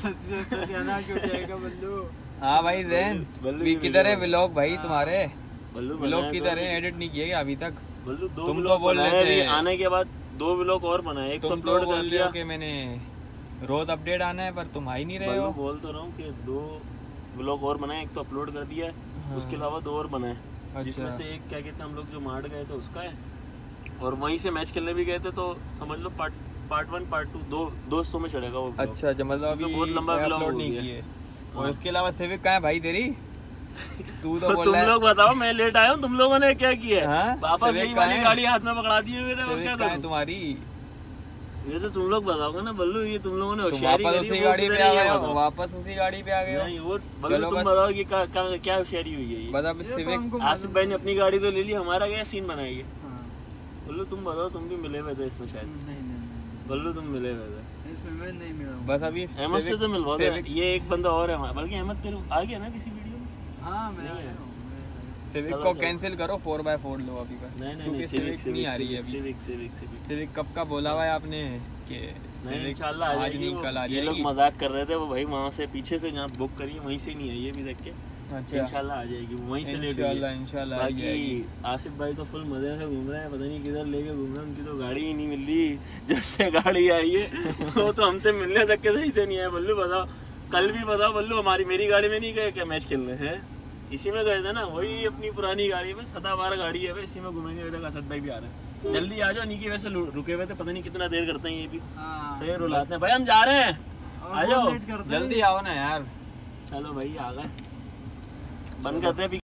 सत्यानाश हो जाएगा बल्लू। हाँ भाई जैन किधर है व्लॉग भाई तुम्हारे? बल्लू व्लॉग किधर है? एडिट नहीं किए अभी तक? बल्लू दो तुम तो व्लॉग बोल बनाए रहे अभी थे आने के बाद, 2 व्लॉग और बनाए, एक तो तुम तो अपलोड कर बोल रहे दिया हो कि मैंने रोज अपडेट आना है, पर तुम आ ही नहीं रहे बल्लू हो। बोल तो रहा हूँ कि 2 व्लॉग और बनाए, एक तो अपलोड कर दिया है, हाँ। उसके अलावा 2 और बनाए, अच्छा। जिसमें से एक क्या कहते हैं हम लोग जो मार्ट गए थे उसका है, और वहीं से मैच खेलने भी गए थे, तो समझ लो पार्ट 1 पार्ट 2 दो हिस्सों में चलेगा वो vlog। अच्छा मतलब अभी बहुत लंबा vlog अपलोड हो नहीं गया। किए। हाँ। और इसके अलावा सिविक कहाँ है भाई तेरी? तू तो बोल तुम रहा है लोग बताओ, मैं लेट आया हूँ, तुम लोगों ने क्या किया? हाँ? वापस सिविक यही कहाँ वाली है? गाड़ी हाथ में पकड़ा दी है मेरे, और सिविक क्या कहाँ है करूं? तुम्हारी? ये तो तुम लोग बताओगे ना बल्लू, ये तुम लोगों ने तुम होशियारी वापस करी उसी है, वो गाड़ी पे किधर आ है ये गए हो? बताओ। वापस उसी गाड़ी पे आ गए हो? नहीं वो बल्लू चलो तुम बस। बताओ कि क्या होशियारी हुई है ये? बस अब सिविक आसिफ भाई ने अपनी गाड़ी तो ले ली, हमारा क्या सीन बनाएगी? हाँ। बल्लू तुम बताओ, तुम भी मिले हुए थे इसमें शायद। नहीं बल्लू तुम मिले हुए थे इसमें मैं नहीं मिला हूँ। बस अभी अहमद से, तो मिलवा दो। ये एक बंदा और है हमारा, बल्कि अहमद तेरे आ गया ना किसी वीडियो में? हाँ मैं नहीं आया है। हूँ, मैं आया हूँ। सिविक चलो, को चलो। कैंसिल करो, 4x4 लो अभी बस। नहीं क्योंकि सिविक नहीं आ रही है अभी। सिविक सिविक कब का बोला हुआ है आपने कि नहीं, सिविक इंशाल्लाह आ आज जाएगी नहीं वो। कल आ ये लोग जाएगी? मजाक कर रहे थे, वो भाई वहाँ से पीछे से जहाँ बुक करी है वहीं से नहीं आई है अभी तक के। अच्छा इंशाल्लाह आ जाएगी, वो वहीं से लेट हुई है। इंशाल्लाह आ जाएगी। बाकी आसिफ भाई तो फुल मजे से घूम रहे हैं, पता नहीं किधर लेके घूम रहे हैं, उनकी तो गाड़ी ही नहीं मिल रही। जब से गाड़ी आई है वो तो हमसे मिलने तक के सही से नहीं है। बल्लू बताओ, कल भी बताओ बल्लू, हमारी मेरी गाड़ी में नहीं गए क्या मैच खेलने? हैं इसी में गए थे ना, वही अपनी पुरानी गाड़ी में, सदाबहार गाड़ी है, इसी में घूमेंगे। तक असद भाई भी आ रहे हैं, जल्दी आ जाओ। नीचे वैसे रुके हुए थे, पता नहीं कितना देर करते हैं ये भी। हाँ। सही रुलाते हैं भाई, हम जा रहे हैं, और आ जाओ बहुत लेट करते हैं। जल्दी आओ ना यार। चलो भाई आ गए, बंद करते हैं अभी।